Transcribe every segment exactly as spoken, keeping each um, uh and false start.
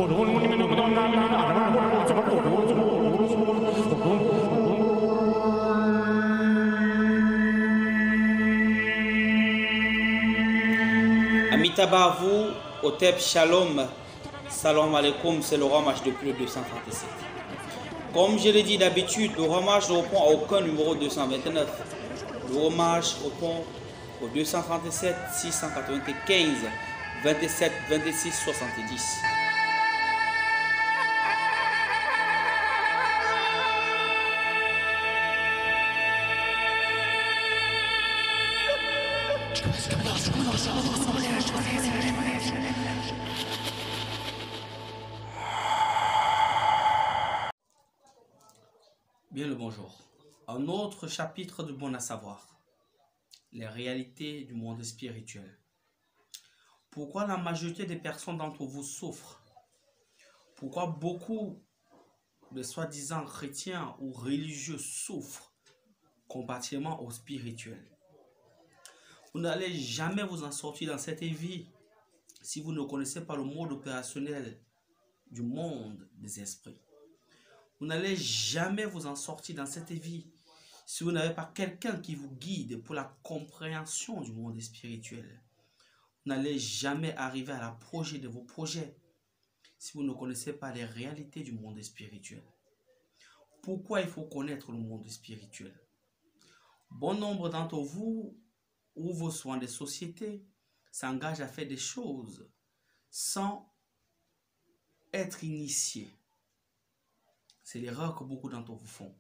Amitabha Otep Shalom, Salam alaikum, c'est le ramage depuis le deux cent trente-sept. Comme je l'ai dit d'habitude, le ramage ne répond à aucun numéro deux cent vingt-neuf. Le ramage répond au deux cent trente-sept, six cent quatre-vingt-quinze, vingt-sept, vingt-six, soixante-dix. Bien le bonjour. Un autre chapitre de Bon à savoir. Les réalités du monde spirituel. Pourquoi la majorité des personnes d'entre vous souffrent? Pourquoi beaucoup de soi-disant chrétiens ou religieux souffrent comparativement au spirituel? Vous n'allez jamais vous en sortir dans cette vie si vous ne connaissez pas le mode opérationnel du monde des esprits. Vous n'allez jamais vous en sortir dans cette vie si vous n'avez pas quelqu'un qui vous guide pour la compréhension du monde spirituel. Vous n'allez jamais arriver à l'apogée de vos projets si vous ne connaissez pas les réalités du monde spirituel. Pourquoi il faut connaître le monde spirituel? Bon nombre d'entre vous ouvrent souvent des sociétés, s'engagent à faire des choses sans être initiés. C'est l'erreur que beaucoup d'entre vous font.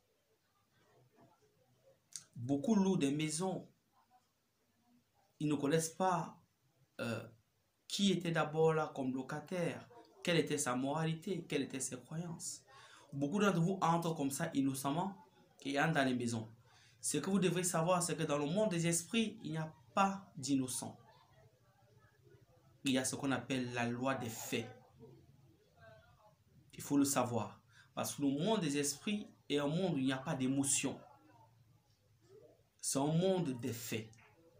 Beaucoup louent des maisons. Ils ne connaissent pas euh, qui était d'abord là comme locataire, quelle était sa moralité, quelles étaient ses croyances. Beaucoup d'entre vous entrent comme ça innocemment et entrent dans les maisons. Ce que vous devrez savoir, c'est que dans le monde des esprits, il n'y a pas d'innocent. Il y a ce qu'on appelle la loi des faits. Il faut le savoir. Parce que le monde des esprits est un monde où il n'y a pas d'émotion. C'est un monde des faits.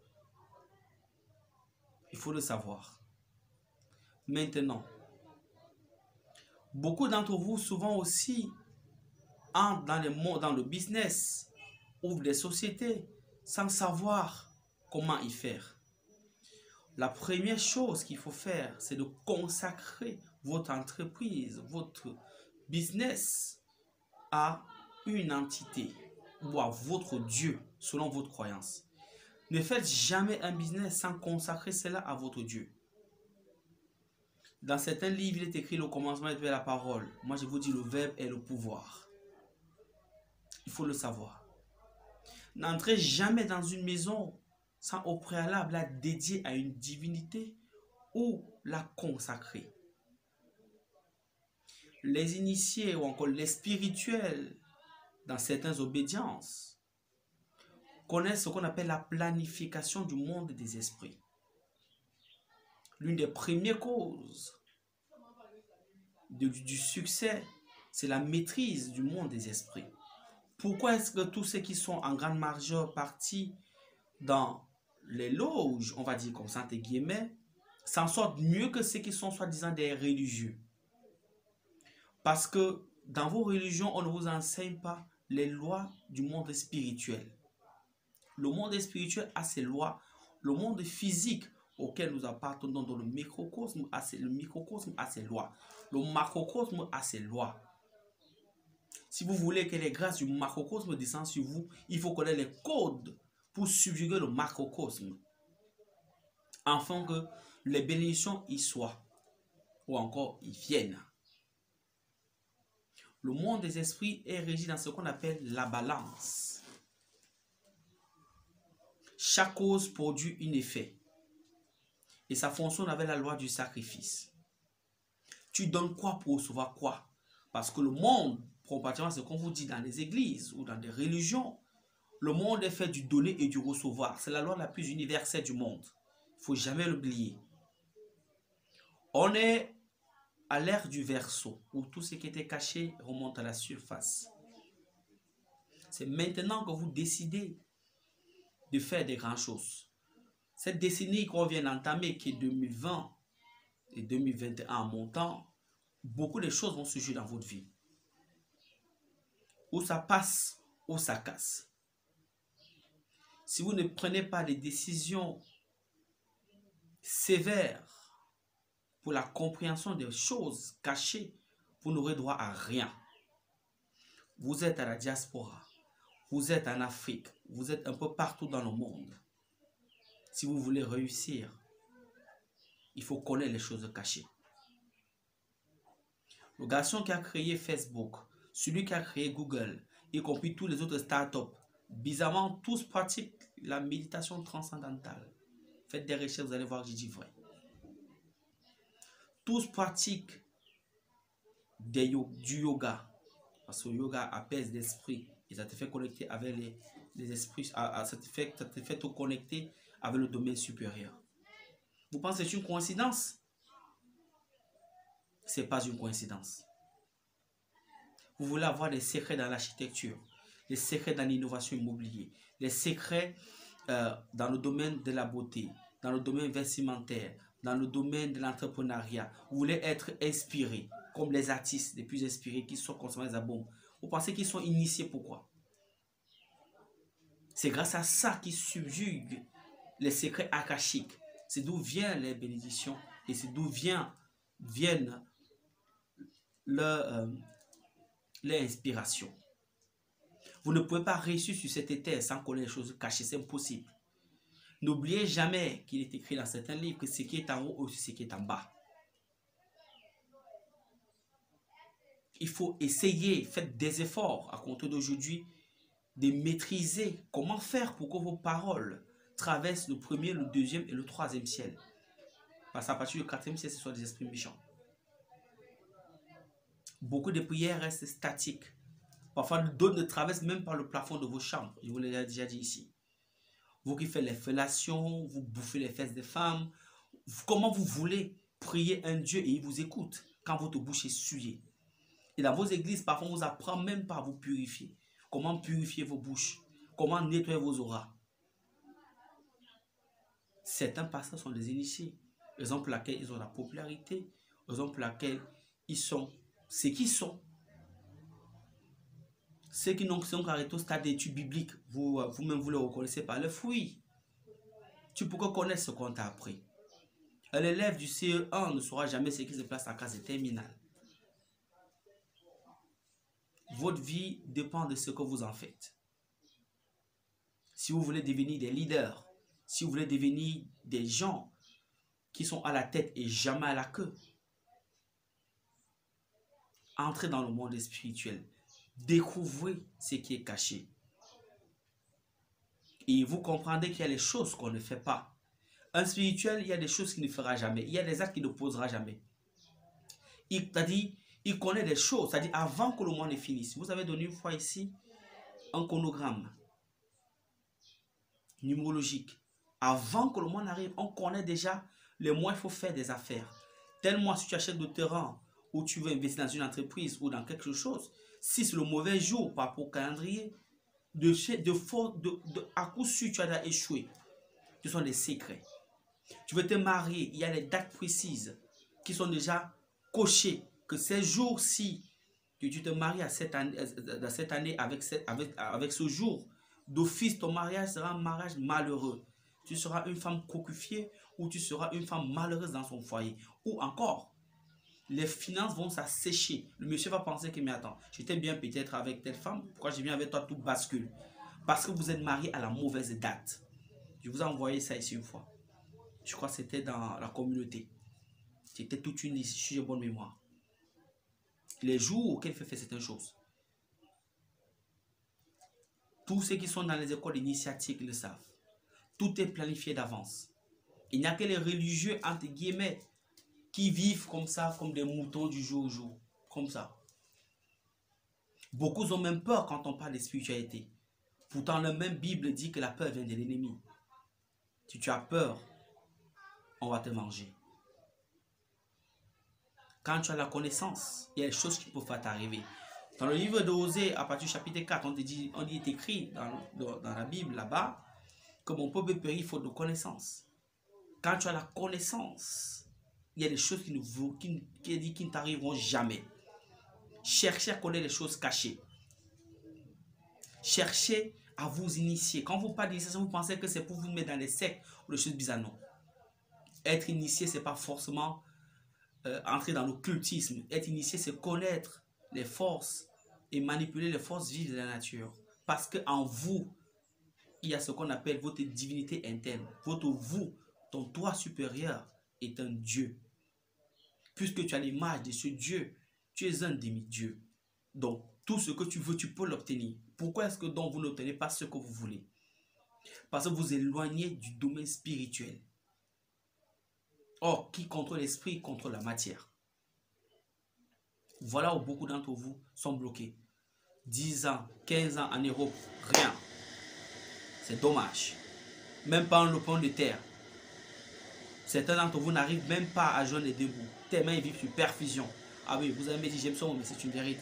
Il faut le savoir. Maintenant, beaucoup d'entre vous, souvent aussi, entrent dans le monde, dans le business, ouvrent des sociétés, sans savoir comment y faire. La première chose qu'il faut faire, c'est de consacrer votre entreprise, votre business à une entité ou à votre Dieu, selon votre croyance. Ne faites jamais un business sans consacrer cela à votre Dieu. Dans certains livres, il est écrit le commencement est la parole. Moi, je vous dis le verbe est le pouvoir. Il faut le savoir. N'entrez jamais dans une maison sans au préalable la dédier à une divinité ou la consacrer. Les initiés ou encore les spirituels dans certaines obédiences connaissent ce qu'on appelle la planification du monde des esprits. L'une des premières causes de, du succès, c'est la maîtrise du monde des esprits. Pourquoi est-ce que tous ceux qui sont en grande majeure partie dans les loges, on va dire comme ça, entre guillemets, s'en sortent mieux que ceux qui sont soi-disant des religieux? Parce que dans vos religions, on ne vous enseigne pas les lois du monde spirituel. Le monde spirituel a ses lois. Le monde physique auquel nous appartenons dans le microcosme a ses, le microcosme a ses lois. Le macrocosme a ses lois. Si vous voulez que les grâces du macrocosme descendent sur vous, il faut connaître les codes pour subjuguer le macrocosme. Afin que les bénédictions y soient. Ou encore y viennent. Le monde des esprits est régi dans ce qu'on appelle la balance. Chaque cause produit un effet. Et ça fonctionne avec la loi du sacrifice. Tu donnes quoi pour recevoir quoi? Parce que le monde, comparativement à ce qu'on vous dit dans les églises ou dans des religions, le monde est fait du donner et du recevoir. C'est la loi la plus universelle du monde. Il ne faut jamais l'oublier. On est à l'ère du Verseau, où tout ce qui était caché remonte à la surface. C'est maintenant que vous décidez de faire des grandes choses. Cette décennie qu'on vient d'entamer, qui est deux mille vingt et deux mille vingt et un en montant, beaucoup de choses vont se jouer dans votre vie. Où ça passe, où ça casse. Si vous ne prenez pas des décisions sévères pour la compréhension des choses cachées, vous n'aurez droit à rien. Vous êtes à la diaspora, vous êtes en Afrique, vous êtes un peu partout dans le monde. Si vous voulez réussir, il faut connaître les choses cachées. Le garçon qui a créé Facebook, celui qui a créé Google, y compris tous les autres startups, bizarrement, tous pratiquent la méditation transcendantale. Faites des recherches, vous allez voir que je dis vrai. Tous pratiquent des yo du yoga. Parce que le yoga apaise l'esprit. Et ça te fait connecter avec les, les esprits. Ça te, fait, ça te fait te connecter avec le domaine supérieur. Vous pensez que c'est une coïncidence? Ce n'est pas une coïncidence. Vous voulez avoir des secrets dans l'architecture, des secrets dans l'innovation immobilière, des secrets euh, dans le domaine de la beauté, dans le domaine vestimentaire, dans le domaine de l'entrepreneuriat. Vous voulez être inspiré, comme les artistes les plus inspirés qui sont consommateurs des albums. Vous pensez qu'ils sont initiés pourquoi? C'est grâce à ça qu'ils subjuguent les secrets akashiques. C'est d'où viennent les bénédictions et c'est d'où vient, viennent leur, euh, les inspirations. Vous ne pouvez pas réussir sur cette terre sans connaître les choses cachées, c'est impossible. N'oubliez jamais qu'il est écrit dans certains livres que ce qui est en haut aussi ce qui est en bas. Il faut essayer, faites des efforts à compter d'aujourd'hui de maîtriser comment faire pour que vos paroles traversent le premier, le deuxième et le troisième ciel. Parce qu'à partir du quatrième ciel, ce sont des esprits méchants. Beaucoup de prières restent statiques. Parfois, d'autres ne traversent même pas le plafond de vos chambres. Je vous l'ai déjà dit ici. Vous qui faites les fellations, vous bouffez les fesses des femmes. Comment vous voulez prier un Dieu et il vous écoute quand votre bouche est souillée? Et dans vos églises, parfois, on vous apprend même pas à vous purifier. Comment purifier vos bouches? Comment nettoyer vos auras? Certains pasteurs sont des initiés. Raison pour laquelle ils ont la popularité. Raison pour laquelle ils sont ce qu'ils sont. Ceux qui n'ont qu'arrêté au stade d'études bibliques, vous, vous-même vous les reconnaissez par le fruit. Tu peux connaître ce qu'on t'a appris. Un élève du C E un ne saura jamais ce qui se passe en classe de terminale. Votre vie dépend de ce que vous en faites. Si vous voulez devenir des leaders, si vous voulez devenir des gens qui sont à la tête et jamais à la queue, entrez dans le monde spirituel. Découvrez ce qui est caché. Et vous comprendrez qu'il y a les choses qu'on ne fait pas. Un spirituel, il y a des choses qu'il ne fera jamais. Il y a des actes qu'il ne posera jamais. Il t'a dit, il connaît des choses. C'est-à-dire avant que le mois ne finisse. Vous avez donné une fois ici un chronogramme numérologique. Avant que le mois n'arrive, on connaît déjà les mois il faut faire des affaires. Tel mois, si tu achètes du terrain ou tu veux investir dans une entreprise ou dans quelque chose, si c'est le mauvais jour par rapport au calendrier, de, de, de, de, à coup sûr, tu as échoué. Ce sont des secrets. Tu veux te marier, il y a des dates précises qui sont déjà cochées. Que ces jours-ci, que tu te maries à cette année, dans cette année avec, cette, avec, avec ce jour, d'office, ton mariage sera un mariage malheureux. Tu seras une femme cocufiée ou tu seras une femme malheureuse dans son foyer. Ou encore, les finances vont s'assécher. Le monsieur va penser que, mais attends, j'étais bien peut-être avec telle femme, pourquoi je viens avec toi, tout bascule? Parce que vous êtes marié à la mauvaise date. Je vous ai envoyé ça ici une fois. Je crois que c'était dans la communauté. C'était toute une liste, si j'ai bonne mémoire. Les jours auxquels il fait faire certaines choses. Tous ceux qui sont dans les écoles initiatiques le savent. Tout est planifié d'avance. Il n'y a que les religieux, entre guillemets, qui vivent comme ça, comme des moutons du jour au jour. Comme ça. Beaucoup ont même peur quand on parle de spiritualité. Pourtant, la même Bible dit que la peur vient de l'ennemi. Si tu as peur, on va te manger. Quand tu as la connaissance, il y a des choses qui peuvent t'arriver. Dans le livre d'Osée, à partir du chapitre quatre, on, te dit, on dit, est écrit dans, dans, dans la Bible, là-bas, que mon peuple périt faute de connaissance. Quand tu as la connaissance, il y a des choses qui ne, vous, qui, qui, qui ne t'arriveront jamais. Cherchez à connaître les choses cachées. Cherchez à vous initier. Quand vous parlez d'initiation, vous pensez que c'est pour vous mettre dans les sectes ou des choses bizarres. Non. Être initié, ce n'est pas forcément euh, entrer dans l'occultisme. Être initié, c'est connaître les forces et manipuler les forces vives de la nature. Parce qu'en vous, il y a ce qu'on appelle votre divinité interne. Votre vous, ton toi supérieur est un Dieu. Puisque tu as l'image de ce Dieu, tu es un demi-dieu. Donc, tout ce que tu veux, tu peux l'obtenir. Pourquoi est-ce que donc vous n'obtenez pas ce que vous voulez? Parce que vous éloignez du domaine spirituel. Or, qui contrôle l'esprit contrôle la matière. Voilà où beaucoup d'entre vous sont bloqués. dix ans, quinze ans en Europe, rien. C'est dommage. Même pas un lopin de terre. Certains d'entre vous n'arrivent même pas à joindre les deux bouts. Tellement ils vivent sur perfusion. Ah oui, vous avez dit j'aime ça, mais c'est une vérité.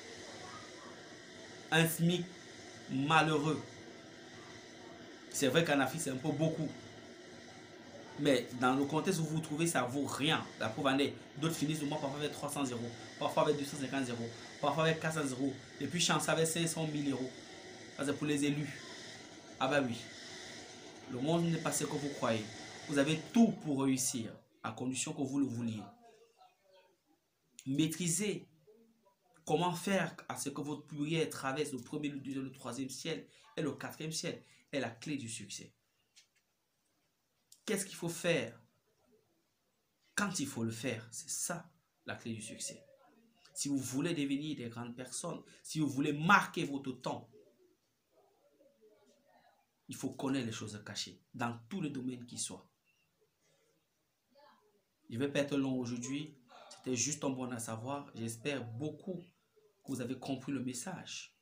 Un SMIC malheureux. C'est vrai qu'en Afrique, c'est un peu beaucoup. Mais dans le contexte où vous vous trouvez, ça ne vaut rien. La preuve en est, d'autres finissent le mois parfois avec trois cents euros, parfois avec deux cent cinquante euros, parfois avec quatre cents euros, et puis chance avec cinq cent mille euros. Ça, c'est pour les élus. Ah bah oui. Le monde n'est pas ce que vous croyez. Vous avez tout pour réussir, à condition que vous le vouliez. Maîtrisez comment faire à ce que votre prière traverse le premier, le deuxième, le troisième ciel et le quatrième ciel est la clé du succès. Qu'est-ce qu'il faut faire quand il faut le faire? C'est ça la clé du succès. Si vous voulez devenir des grandes personnes, si vous voulez marquer votre temps, il faut connaître les choses cachées dans tous les domaines qui soient. Je ne vais pas être long aujourd'hui. C'était juste un bon à savoir. J'espère beaucoup que vous avez compris le message.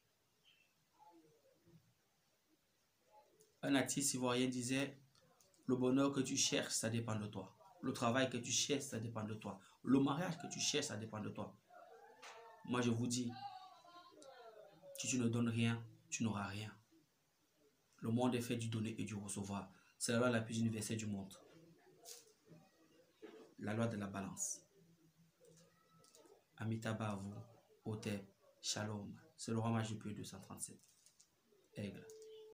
Un artiste ivoirien disait: le bonheur que tu cherches, ça dépend de toi. Le travail que tu cherches, ça dépend de toi. Le mariage que tu cherches, ça dépend de toi. Moi, je vous dis, si tu ne donnes rien, tu n'auras rien. Le monde est fait du donner et du recevoir. C'est la loi la plus universelle du monde. La loi de la balance. Amitabha à vous, Hotep, Shalom. C'est le roi magique deux cent trente-sept. Aigle.